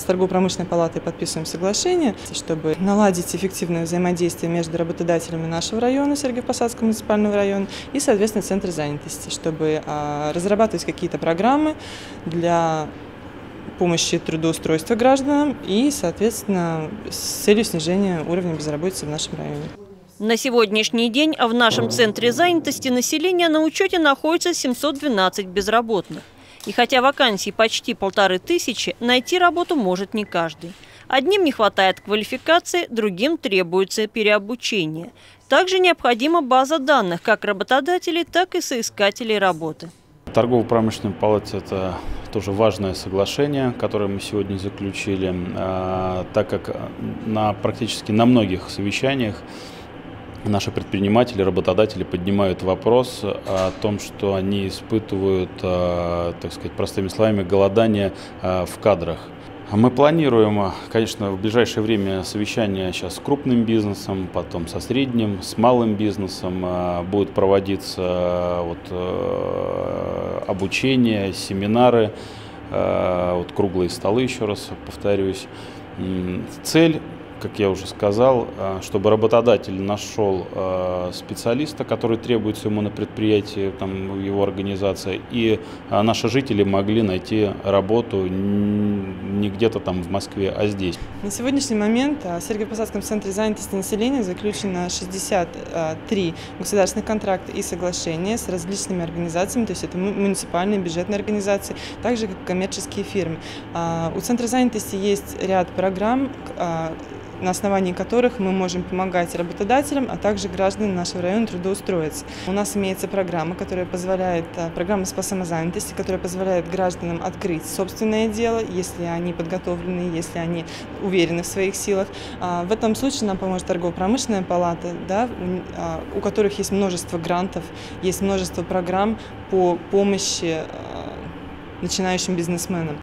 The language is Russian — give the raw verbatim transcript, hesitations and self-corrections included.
торгово-промышленной палатой подписываем соглашение, чтобы наладить эффективное взаимодействие между работодателями нашего района, Сергиево-Посадского муниципального района, и, соответственно, Центра занятости, чтобы разрабатывать какие-то программы для помощи трудоустройства гражданам и, соответственно, с целью снижения уровня безработицы в нашем районе. На сегодняшний день в нашем центре занятости населения на учете находится семьсот двенадцать безработных. И хотя вакансий почти полторы тысячи, найти работу может не каждый. Одним не хватает квалификации, другим требуется переобучение. Также необходима база данных как работодателей, так и соискателей работы. Торгово-промышленная палата – это тоже важное соглашение, которое мы сегодня заключили, так как на, практически на многих совещаниях наши предприниматели, работодатели поднимают вопрос о том, что они испытывают, так сказать, простыми словами, голодание в кадрах. Мы планируем, конечно, в ближайшее время совещания сейчас с крупным бизнесом, потом со средним, с малым бизнесом. Будут проводиться вот, обучение, семинары, вот, круглые столы, еще раз повторюсь. Цель, как я уже сказал, чтобы работодатель нашел специалиста, который требуется ему на предприятии, там, в его организации, и наши жители могли найти работу не где-то там в Москве, а здесь. На сегодняшний момент в Сергиево-Посадском центре занятости населения заключено шестьдесят три государственных контракта и соглашения с различными организациями, то есть это муниципальные, бюджетные организации, также как коммерческие фирмы. У центра занятости есть ряд программ, на основании которых мы можем помогать работодателям, а также гражданам нашего района трудоустроиться. У нас имеется программа, которая позволяет, программа по самозанятости, которая позволяет гражданам открыть собственное дело, если они подготовлены, если они уверены в своих силах. В этом случае нам поможет торгово-промышленная палата, да, у которых есть множество грантов, есть множество программ по помощи начинающим бизнесменам.